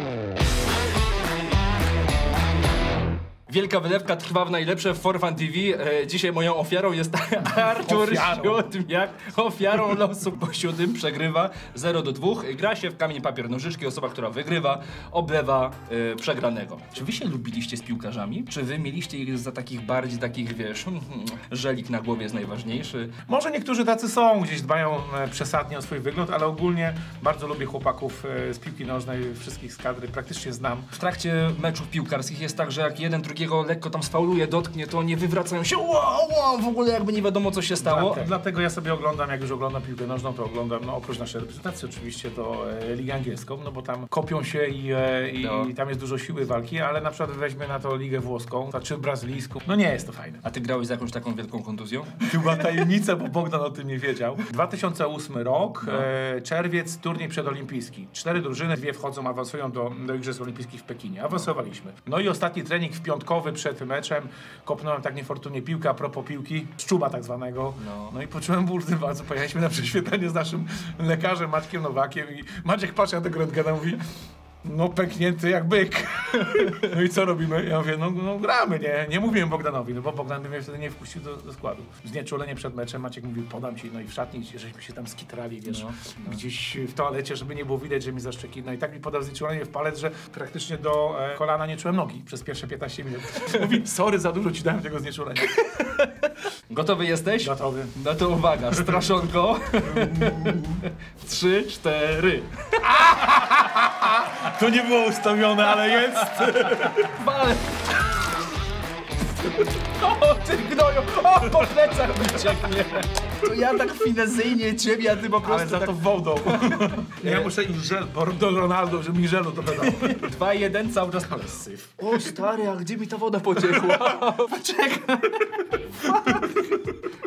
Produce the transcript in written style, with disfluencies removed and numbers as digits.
Wielka wylewka trwa w najlepsze w Forfan TV. Dzisiaj moją ofiarą jest Artur Siódmiak. Ofiarą losu, bo Siódym przegrywa 0-2. Gra się w kamień, papier, nożyczki. Osoba, która wygrywa, oblewa przegranego. Czy wy się lubiliście z piłkarzami? Czy wy mieliście ich za takich bardziej takich, wiesz, żelik na głowie jest najważniejszy? Może niektórzy tacy są, gdzieś dbają przesadnie o swój wygląd, ale ogólnie bardzo lubię chłopaków z piłki nożnej, wszystkich z kadry, praktycznie znam. W trakcie meczów piłkarskich jest tak, że jak jeden drugiego lekko tam sfauluje, dotknie, to nie wywracają się, wow, w ogóle jakby nie wiadomo, co się stało. Dlatego ja sobie oglądam, jak już oglądam piłkę nożną, to oglądam, no oprócz naszej reprezentacji oczywiście, to Ligę Angielską, no bo tam kopią się i tam jest dużo siły walki, ale na przykład weźmy na to Ligę Włoską, czy brazylijską, no nie jest to fajne. A ty grałeś z jakąś taką wielką kontuzją? To była tajemnica, bo Bogdan o tym nie wiedział. 2008 rok, czerwiec, turniej przedolimpijski. 4 drużyny, 2 wchodzą, awansują do Igrzysk Olimpijskich w Pekinie. Awansowaliśmy. No i ostatni trening w piątkowy przed meczem, kopnąłem tak niefortunnie piłkę, a propos piłki, szczuba tak zwanego. No i poczułem ból w tym bardzo. Pojechaliśmy na prześwietlenie z naszym lekarzem Maćkiem Nowakiem i Maciek patrzy na tego rentgena, mówi: no pęknięty jak byk. No i co robimy? Ja mówię, no gramy, nie? Nie mówiłem Bogdanowi, no bo Bogdan by mnie wtedy nie wpuścił do składu. Znieczulenie przed meczem, Maciek mówił, podam ci, no i w szatni, żeśmy się tam skitrali, wiesz, gdzieś w toalecie, żeby nie było widać, że mi zaszczeki. No i tak mi podał znieczulenie w palec, że praktycznie do kolana nie czułem nogi przez pierwsze 15 minut. Mówi, sorry, za dużo ci dałem tego znieczulenia. Gotowy jesteś? Gotowy. No to uwaga, straszonko. 3, 4. To nie było ustawione, ale jest. Wale. O, ty gnoju! O, po plecach mi cieknie. To ja tak finezyjnie ciebie, a ty po prostu Ale za tak... to wodą. Ja muszę im żel, bo do Ronaldo, żeby mi żelu to dodał. 2-1 cały czas, ale syf. O stary, a gdzie mi ta woda pociekła? Poczekaj.